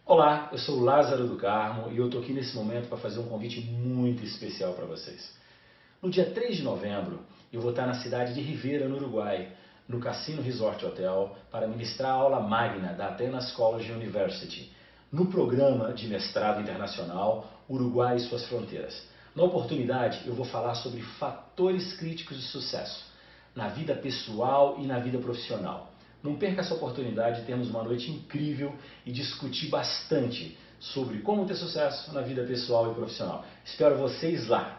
Olá, eu sou o Lázaro do Carmo e eu estou aqui nesse momento para fazer um convite muito especial para vocês. No dia 3 de novembro, eu vou estar na cidade de Rivera, no Uruguai, no Cassino Resort Hotel, para ministrar a aula magna da Atenas College University, no programa de mestrado internacional Uruguai e suas fronteiras. Na oportunidade, eu vou falar sobre fatores críticos de sucesso, na vida pessoal e na vida profissional. Não perca essa oportunidade de termos uma noite incrível e discutir bastante sobre como ter sucesso na vida pessoal e profissional. Espero vocês lá!